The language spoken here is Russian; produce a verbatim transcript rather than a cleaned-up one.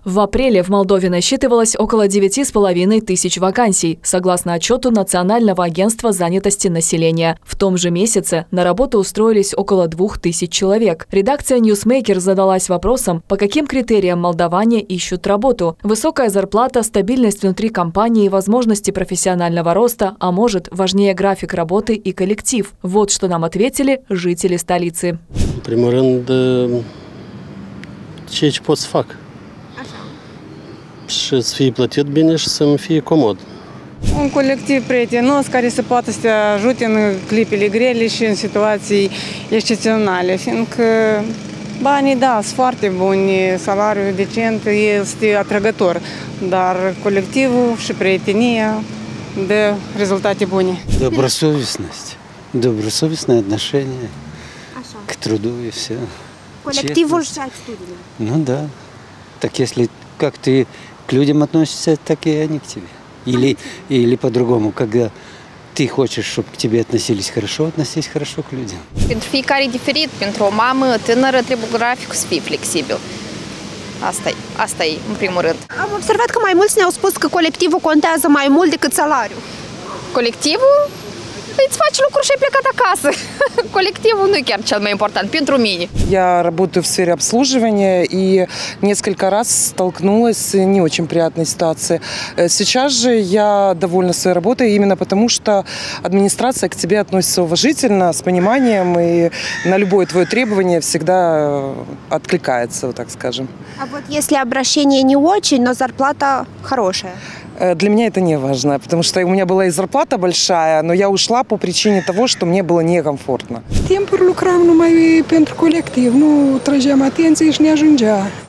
В апреле в Молдове насчитывалось около девяти с половиной тысяч вакансий, согласно отчету Национального агентства занятости населения. В том же месяце на работу устроились около двух тысяч человек. Редакция Newsmaker задалась вопросом, по каким критериям молдаване ищут работу. Высокая зарплата, стабильность внутри компании, возможности профессионального роста, а может, важнее график работы и коллектив. Вот что нам ответили жители столицы. În primul rând, ceea ce pot să fac. Și să fie plătit bine și să-mi fie comod. Un colectiv prietenos care să poată să te ajute în clipele grele și în situații excepționale, fiindcă banii, da, sunt foarte buni, salariul decent este atrăgător, dar colectivul și prietenia dă rezultate bune. Добросовестность, добросовестное отношение к труду и все. Коллективу решать студии. Ну да. Так если как ты к людям относишься, так и они к тебе. Или, или по-другому, когда ты хочешь, чтобы к тебе относились хорошо, относись хорошо к людям. Pentru fiecare e diferit. Pentru o mamă tânără trebuie graficul să fie flexibil. Asta e, asta e, în primul rând. Am observat că mai mulți ne-au spus că colectivul contează mai mult decât salariul. Colectivul îți faci lucruri și ai plecat acasă. Colективul nu e chiar cel mai important pentru mine. Я работаю в сфере обслуживания и несколько раз столкнулась с не очень приятной ситуацией. Сейчас же я довольна своей работой именно потому, что администрация к тебе относится уважительно, с пониманием и на любое твое требование всегда откликается, вот так скажем. А вот если обращение не очень, но зарплата хорошая? Для меня это не важно, потому что у меня была и зарплата большая, но я ушла по причине того, что мне было некомфортно. Timpuri lucram numai pentru colectiv, nu trăgeam atenție și ne ajungea.